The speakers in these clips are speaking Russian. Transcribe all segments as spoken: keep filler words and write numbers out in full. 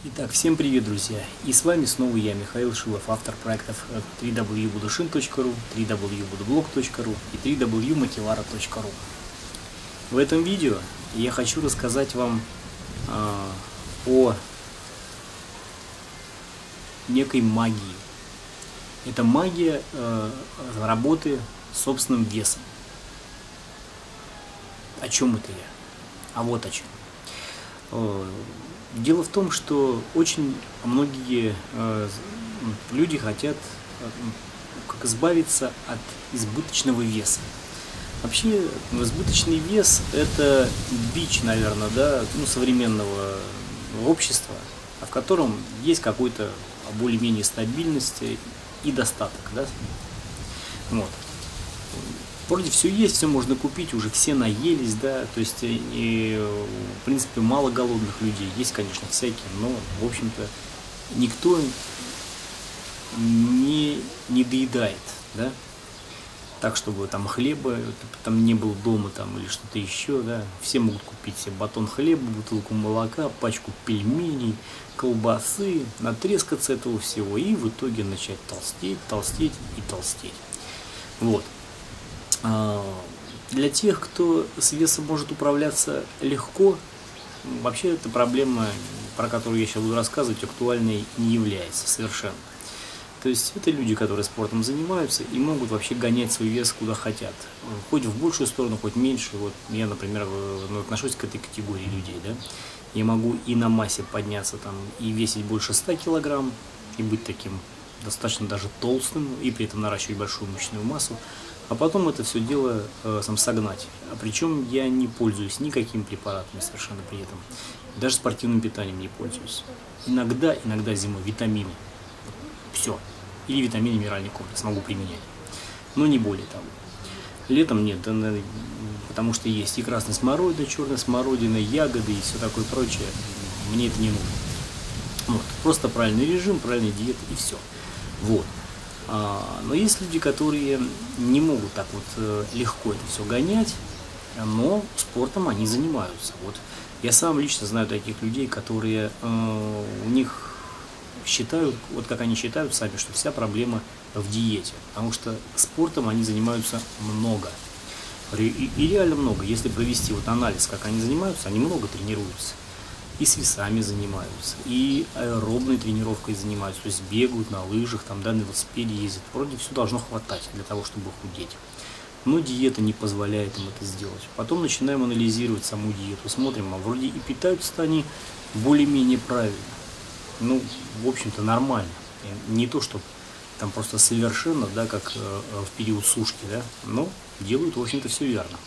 Итак, всем привет, друзья! И с вами снова я, Михаил Шилов, автор проектов три дабл ю будушин точка ру, три дабл ю будублог точка ру и три дабл ю мотивара точка ру. В этом видео я хочу рассказать вам э, о некой магии. Это магия э, работы с собственным весом. О чем это я? А вот о чем. Дело в том, что очень многие э, люди хотят э, как избавиться от избыточного веса. Вообще, избыточный вес – это бич, наверное, да, ну, современного общества, в котором есть какой-то более-менее стабильность и достаток. Да? Вот. Вроде все есть, все можно купить, уже все наелись, да, то есть, и, в принципе, мало голодных людей, есть, конечно, всякие, но, в общем-то, никто не, не доедает, да, так, чтобы там хлеба, там не было дома, там, или что-то еще, да, все могут купить себе батон хлеба, бутылку молока, пачку пельменей, колбасы, натрескаться этого всего, и в итоге начать толстеть, толстеть и толстеть, вот. Для тех, кто с весом может управляться легко, вообще эта проблема, про которую я сейчас буду рассказывать, актуальной не является совершенно. То есть это люди, которые спортом занимаются и могут вообще гонять свой вес куда хотят. Хоть в большую сторону, хоть меньше. Вот я, например, отношусь к этой категории людей. Да? Я могу и на массе подняться там, и весить больше ста килограмм, и быть таким достаточно даже толстым, и при этом наращивать большую мышечную массу. А потом это все дело э, сам согнать. А причем я не пользуюсь никакими препаратами совершенно при этом. Даже спортивным питанием не пользуюсь. Иногда, иногда зимой витамины. Все. Или витамины минеральный комплекс могу применять. Но не более того. Летом нет, потому что есть и красная смородина, черная смородина, ягоды и все такое прочее. Мне это не нужно. Вот. Просто правильный режим, правильная диета и все. Вот. Но есть люди, которые не могут так вот легко это все гонять, но спортом они занимаются. Вот я сам лично знаю таких людей, которые э, у них считают, вот как они считают сами, что вся проблема в диете, потому что спортом они занимаются много. И, и реально много. Если провести вот анализ, как они занимаются, они много тренируются. И с весами занимаются, и аэробной тренировкой занимаются, то есть бегают на лыжах, там, да, на велосипеде ездят. Вроде все должно хватать для того, чтобы худеть. Но диета не позволяет им это сделать. Потом начинаем анализировать саму диету, смотрим, а вроде и питаются они более-менее правильно. Ну, в общем-то, нормально. Не то, что там просто совершенно, да, как э, в период сушки, да, но делают, в общем-то, все верно.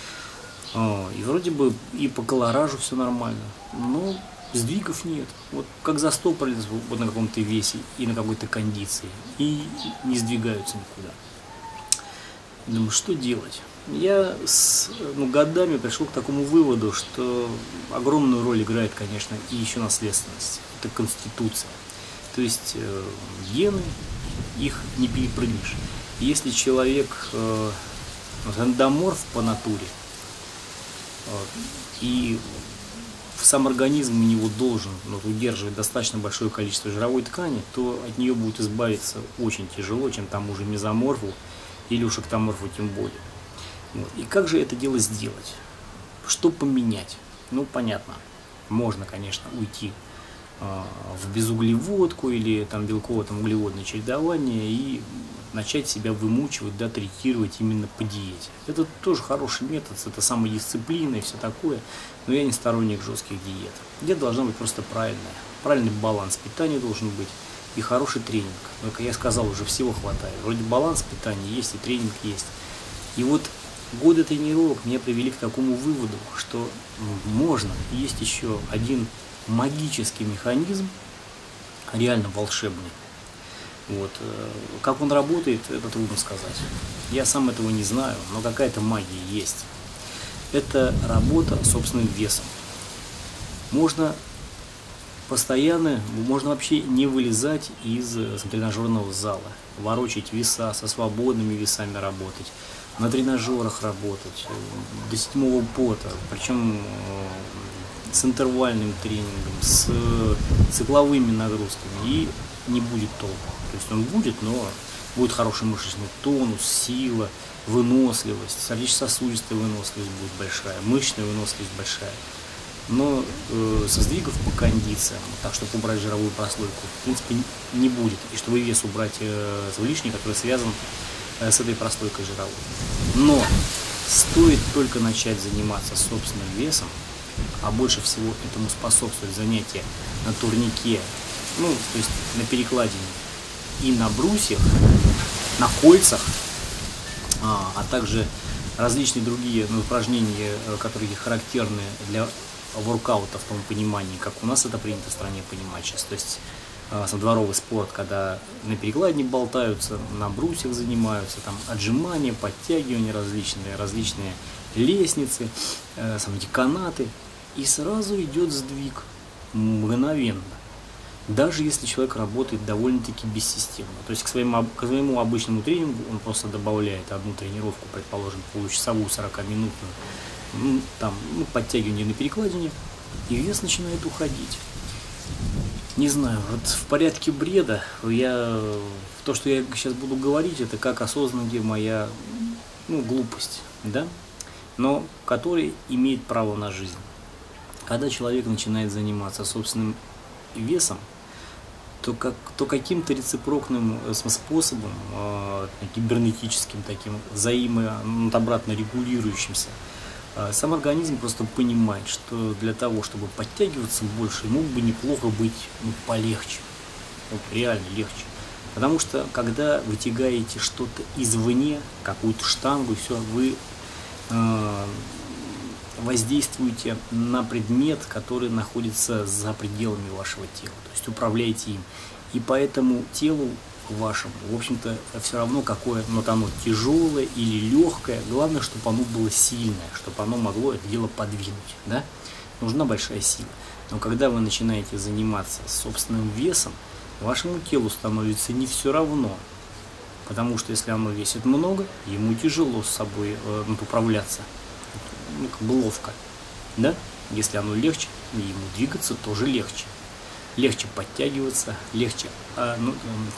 И вроде бы и по колоражу все нормально, но сдвигов нет. Вот как застопорились вот на каком-то весе и на какой-то кондиции, и не сдвигаются никуда. Думаю, что делать? Я с ну, годами пришел к такому выводу, что огромную роль играет, конечно, и еще наследственность. Это конституция. То есть э, гены, их не перепрыгнешь. Если человек э, эндоморф по натуре, и сам организм у него должен ну, удерживать достаточно большое количество жировой ткани, то от нее будет избавиться очень тяжело, чем тому же мезоморфу или уж эктоморфу тем более. Вот. И как же это дело сделать? Что поменять? Ну, понятно, можно, конечно, уйти э, в безуглеводку или там белково-углеводное чередование и начать себя вымучивать, да, третировать именно по диете. Это тоже хороший метод, это самодисциплина и все такое, но я не сторонник жестких диет. Диета должна быть просто правильная, правильный баланс питания должен быть и хороший тренинг. Но, как я сказал, уже всего хватает. Вроде баланс питания есть и тренинг есть. И вот годы тренировок меня привели к такому выводу, что можно, есть еще один магический механизм, реально волшебный. Вот. Как он работает, это трудно сказать. Я сам этого не знаю, но какая-то магия есть. Это работа собственным весом. Можно постоянно, можно вообще не вылезать из тренажерного зала, ворочать веса, со свободными весами работать, на тренажерах работать, до седьмого пота. Причем с интервальным тренингом, с цикловыми нагрузками, и не будет толку. То есть он будет, но будет хороший мышечный тонус, сила, выносливость, сердечно-сосудистая выносливость будет большая, мышечная выносливость большая. Но э, со сдвигов по кондициям, так чтобы убрать жировую прослойку, в принципе, не будет. И чтобы вес убрать э, лишний, который связан э, с этой прослойкой жировой. Но стоит только начать заниматься собственным весом, а больше всего этому способствует занятие на турнике, ну, то есть на перекладине и на брусьях, на кольцах, а, а также различные другие ну, упражнения, которые характерны для воркаута в том понимании, как у нас это принято в стране понимать сейчас. То есть э, дворовый спорт, когда на перекладине болтаются, на брусьях занимаются, там отжимания, подтягивания различные, различные лестницы, э, сам эти канаты, и сразу идет сдвиг мгновенно. Даже если человек работает довольно-таки бессистемно. То есть к своему, к своему обычному тренингу он просто добавляет одну тренировку, предположим, получасовую, сорокаминутную, ну, там, ну, подтягивание на перекладине, и вес начинает уходить. Не знаю, вот в порядке бреда, я, то, что я сейчас буду говорить, это как осознанная моя ну, глупость, да, но который имеет право на жизнь. Когда человек начинает заниматься собственным весом, то, как, то каким-то рецепрокным способом, э, кибернетическим таким, взаимо, обратно регулирующимся, э, сам организм просто понимает, что для того, чтобы подтягиваться больше, ему бы неплохо быть ну, полегче, вот, реально легче. Потому что, когда вы тягаете что-то извне, какую-то штангу, и все, вы э, воздействуете на предмет, который находится за пределами вашего тела, то есть управляете им. И поэтому телу вашему, в общем-то, все равно, какое вот оно тяжелое или легкое, главное, чтобы оно было сильное, чтобы оно могло это дело подвинуть. Да? Нужна большая сила. Но когда вы начинаете заниматься собственным весом, вашему телу становится не все равно. Потому что если оно весит много, ему тяжело с собой э, управляться. Ну, как бы ловко, да? Если оно легче, ему двигаться тоже легче. Легче подтягиваться, легче а, ну,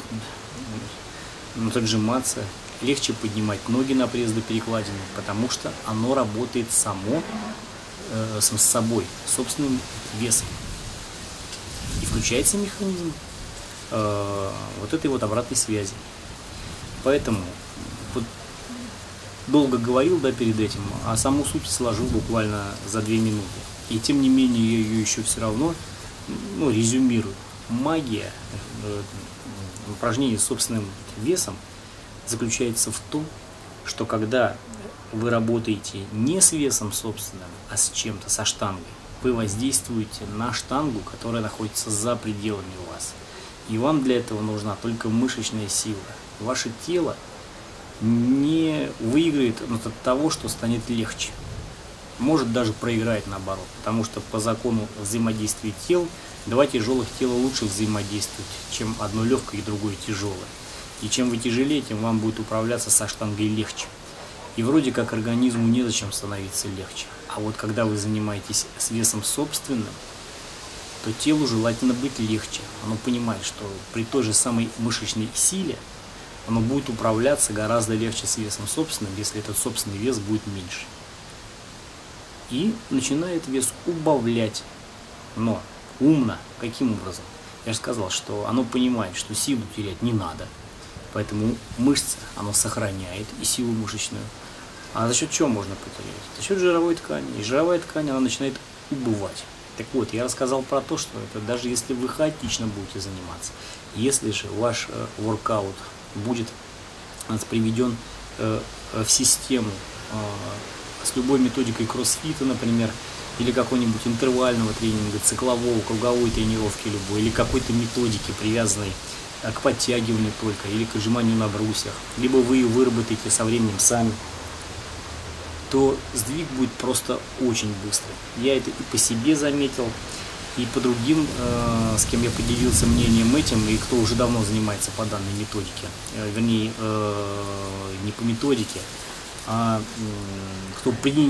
ну, отжиматься, легче поднимать ноги на пресс до перекладины, потому что оно работает само э, с собой, собственным весом. И включается механизм э, вот этой вот обратной связи. Поэтому вот, долго говорил, да, перед этим, а саму суть сложил буквально за две минуты. И тем не менее я ее еще все равно ну, резюмирую. Магия э, упражнений с собственным весом заключается в том, что когда вы работаете не с весом собственным, а с чем-то, со штангой, вы воздействуете на штангу, которая находится за пределами вас. И вам для этого нужна только мышечная сила. Ваше тело не выиграет от того, что станет легче. Может даже проиграть наоборот, потому что по закону взаимодействия тел два тяжелых тела лучше взаимодействуют, чем одно легкое и другое тяжелое. И чем вы тяжелее, тем вам будет управляться со штангой легче. И вроде как организму незачем становиться легче. А вот когда вы занимаетесь с весом собственным, то телу желательно быть легче. Оно понимает, что при той же самой мышечной силе оно будет управляться гораздо легче с весом собственным, если этот собственный вес будет меньше. И начинает вес убавлять. Но умно. Каким образом? Я же сказал, что оно понимает, что силу терять не надо. Поэтому мышцы оно сохраняет и силу мышечную. А за счет чего можно потерять? За счет жировой ткани. И жировая ткань она начинает убывать. Так вот, я рассказал про то, что это даже если вы хаотично будете заниматься. Если же ваш э, воркаут будет приведен э, в систему э, с любой методикой кроссфита, например, или какого-нибудь интервального тренинга, циклового, круговой тренировки любой, или какой-то методики, привязанной э, к подтягиванию только, или к отжиманию на брусьях, либо вы ее выработаете со временем сами, то сдвиг будет просто очень быстрый. Я это и по себе заметил, и по другим, э, с кем я поделился мнением этим, и кто уже давно занимается по данной методике, э, вернее, э, не по методике, а э, кто принял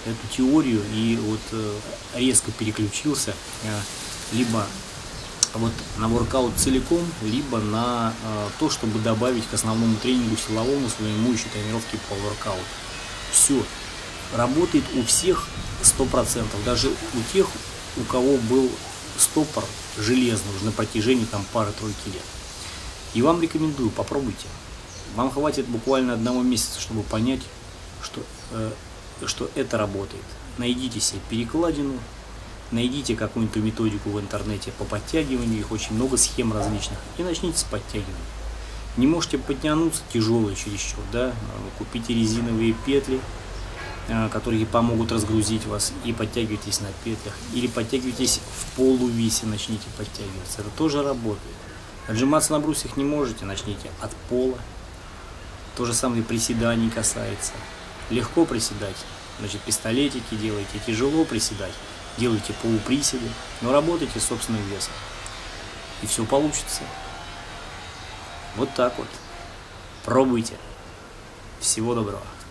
эту теорию и вот резко переключился либо вот на воркаут целиком, либо на то, чтобы добавить к основному тренингу силовому своему еще тренировки по воркауту. Все. Работает у всех сто процентов, даже у тех, у кого был стопор железный уже на протяжении там пары-тройки лет. И вам рекомендую, попробуйте. Вам хватит буквально одного месяца, чтобы понять, что, э, что это работает. Найдите себе перекладину, найдите какую-нибудь методику в интернете по подтягиванию, их очень много схем различных, и начните с подтягивания. Не можете подтянуться, тяжелые чересчур, да, купите резиновые петли, которые помогут разгрузить вас, и подтягивайтесь на петлях, или подтягивайтесь в полувисе, начните подтягиваться, это тоже работает. Отжиматься на брусьях не можете, начните от пола. То же самое приседаний касается. Легко приседать, значит пистолетики делайте, тяжело приседать, делайте полуприседы, но работайте с собственным весом, и все получится. Вот так вот. Пробуйте. Всего доброго.